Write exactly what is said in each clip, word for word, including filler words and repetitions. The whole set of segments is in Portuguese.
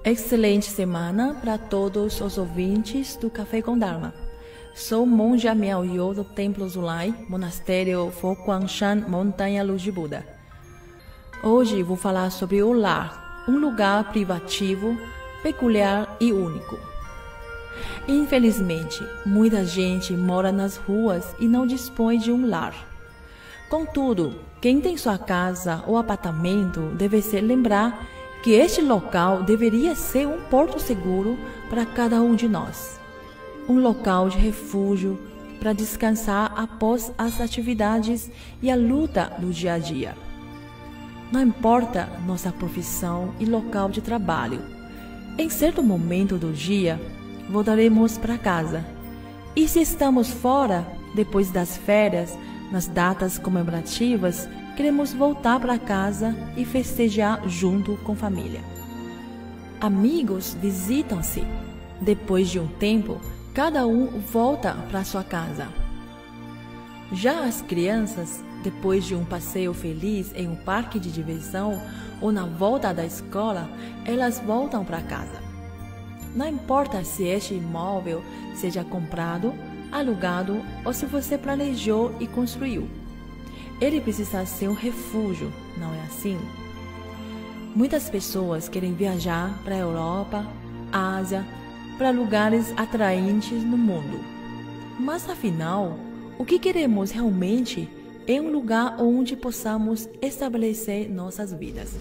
Excelente semana para todos os ouvintes do Café com Dharma. Sou monja Miaoyu do Templo Zulai, Monastério Fo Guangshan, Montanha Luz de Buda. Hoje vou falar sobre o lar, um lugar privativo, peculiar e único. Infelizmente, muita gente mora nas ruas e não dispõe de um lar. Contudo, quem tem sua casa ou apartamento deve se lembrar que este local deveria ser um porto seguro para cada um de nós. Um local de refúgio para descansar após as atividades e a luta do dia a dia. Não importa nossa profissão e local de trabalho, em certo momento do dia, voltaremos para casa. E se estamos fora, depois das férias, nas datas comemorativas, queremos voltar para casa e festejar junto com a família. Amigos visitam-se. Depois de um tempo, cada um volta para sua casa. Já as crianças, depois de um passeio feliz em um parque de diversão ou na volta da escola, elas voltam para casa. Não importa se este imóvel seja comprado, alugado ou se você planejou e construiu. Ele precisa ser um refúgio, não é assim? Muitas pessoas querem viajar para a Europa, Ásia, para lugares atraentes no mundo. Mas afinal, o que queremos realmente é um lugar onde possamos estabelecer nossas vidas.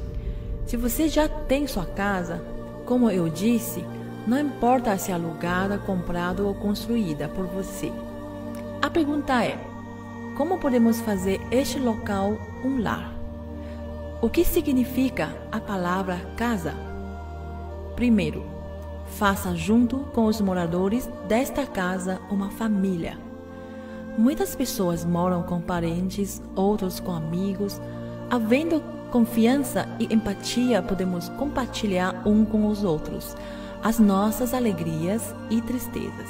Se você já tem sua casa, como eu disse, não importa se é alugada, comprada ou construída por você. A pergunta é: como podemos fazer este local um lar? O que significa a palavra casa? Primeiro, faça junto com os moradores desta casa uma família. Muitas pessoas moram com parentes, outros com amigos. Havendo confiança e empatia, podemos compartilhar um com os outros as nossas alegrias e tristezas.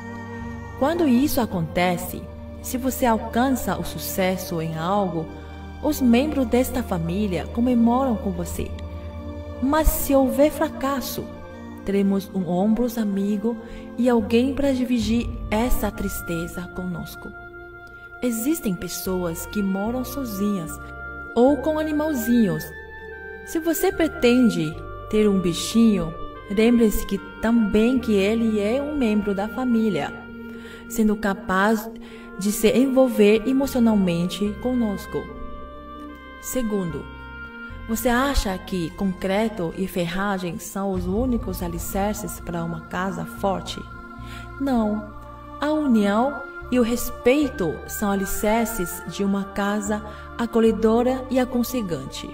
Quando isso acontece, se você alcança o sucesso em algo, os membros desta família comemoram com você. Mas se houver fracasso, teremos um ombro amigo e alguém para dividir essa tristeza conosco. Existem pessoas que moram sozinhas ou com animalzinhos. Se você pretende ter um bichinho, lembre-se que também que ele é um membro da família, sendo capaz de se envolver emocionalmente conosco. Segundo, você acha que concreto e ferragem são os únicos alicerces para uma casa forte? Não. A união e o respeito são alicerces de uma casa acolhedora e aconchegante.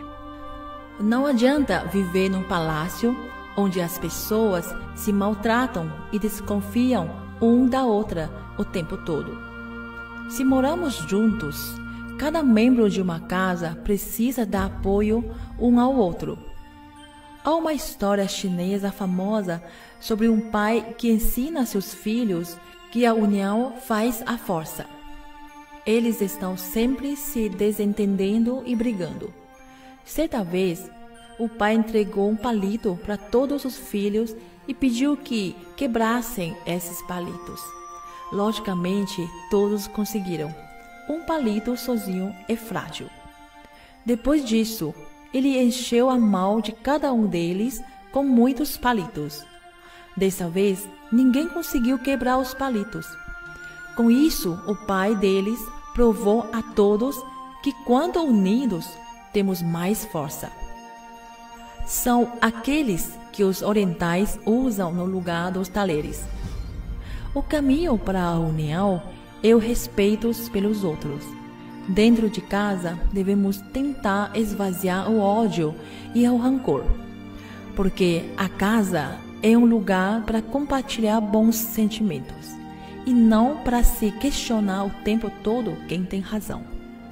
Não adianta viver num palácio onde as pessoas se maltratam e desconfiam um da outra o tempo todo. Se moramos juntos, cada membro de uma casa precisa dar apoio um ao outro. Há uma história chinesa famosa sobre um pai que ensina a seus filhos que a união faz a força. Eles estão sempre se desentendendo e brigando. Certa vez, o pai entregou um palito para todos os filhos e pediu que quebrassem esses palitos. Logicamente, todos conseguiram. Um palito sozinho é frágil. Depois disso, ele encheu a mão de cada um deles com muitos palitos. Dessa vez, ninguém conseguiu quebrar os palitos. Com isso, o pai deles provou a todos que, quando unidos, temos mais força. São aqueles que os orientais usam no lugar dos talheres. O caminho para a união é o respeito pelos outros. Dentro de casa, devemos tentar esvaziar o ódio e o rancor, porque a casa é um lugar para compartilhar bons sentimentos e não para se questionar o tempo todo quem tem razão.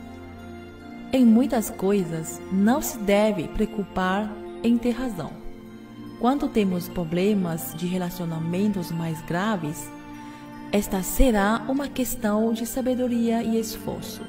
Em muitas coisas, não se deve preocupar em ter razão. Quando temos problemas de relacionamentos mais graves, esta será uma questão de sabedoria e esforço.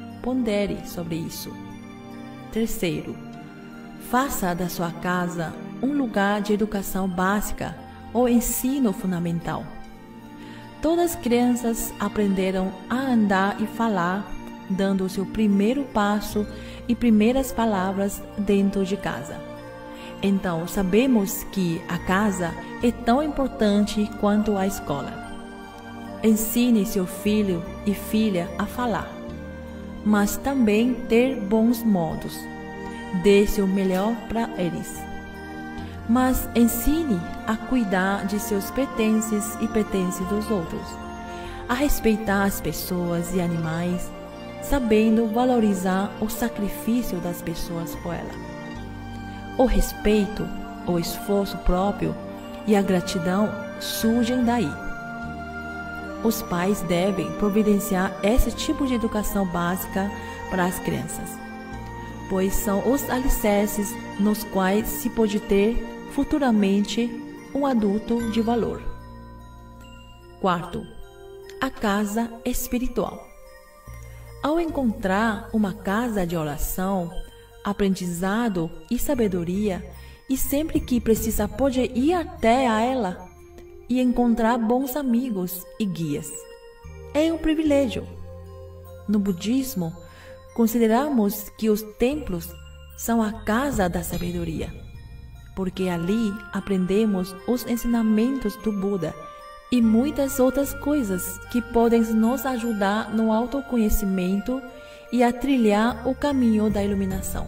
Pondere sobre isso. Terceiro, faça da sua casa um lugar de educação básica ou ensino fundamental. Todas as crianças aprenderam a andar e falar, dando o seu primeiro passo e primeiras palavras dentro de casa. Então, sabemos que a casa é tão importante quanto a escola. Ensine seu filho e filha a falar, mas também ter bons modos. Dê seu melhor para eles. Mas ensine a cuidar de seus pertences e pertences dos outros, a respeitar as pessoas e animais, sabendo valorizar o sacrifício das pessoas por ela. O respeito, o esforço próprio e a gratidão surgem daí. Os pais devem providenciar esse tipo de educação básica para as crianças, pois são os alicerces nos quais se pode ter futuramente um adulto de valor. Quarto, a casa espiritual. Ao encontrar uma casa de oração, aprendizado e sabedoria, e sempre que precisa pode ir até a ela e encontrar bons amigos e guias. É um privilégio. No budismo, consideramos que os templos são a casa da sabedoria, porque ali aprendemos os ensinamentos do Buda e muitas outras coisas que podem nos ajudar no autoconhecimento e a trilhar o caminho da iluminação.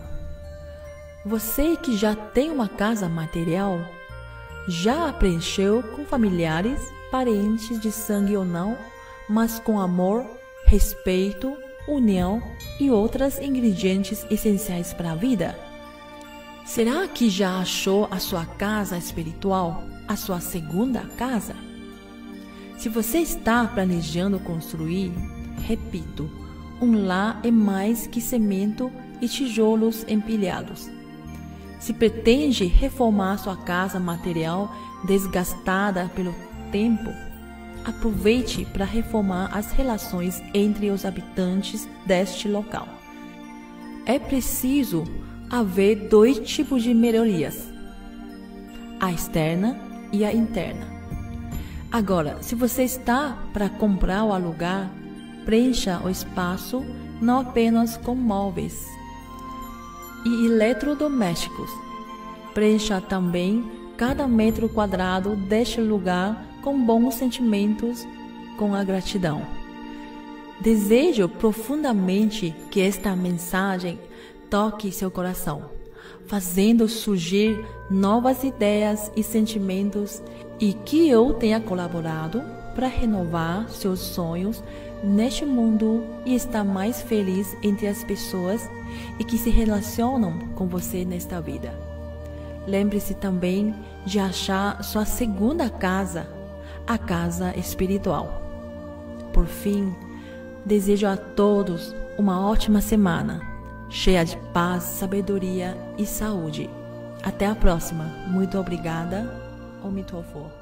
Você que já tem uma casa material, já a preencheu com familiares, parentes de sangue ou não, mas com amor, respeito, união e outros ingredientes essenciais para a vida? Será que já achou a sua casa espiritual, a sua segunda casa? Se você está planejando construir, repito, um lar é mais que cimento e tijolos empilhados. Se pretende reformar sua casa material desgastada pelo tempo, aproveite para reformar as relações entre os habitantes deste local. É preciso haver dois tipos de melhorias, a externa e a interna. Agora, se você está para comprar ou alugar, preencha o espaço não apenas com móveis e eletrodomésticos. Preencha também cada metro quadrado deste lugar com bons sentimentos, com a gratidão. Desejo profundamente que esta mensagem toque seu coração, fazendo surgir novas ideias e sentimentos, e que eu tenha colaborado para renovar seus sonhos neste mundo e estar mais feliz entre as pessoas e que se relacionam com você nesta vida. Lembre-se também de achar sua segunda casa, a casa espiritual. Por fim, desejo a todos uma ótima semana, cheia de paz, sabedoria e saúde. Até a próxima. Muito obrigada. Om Tofo.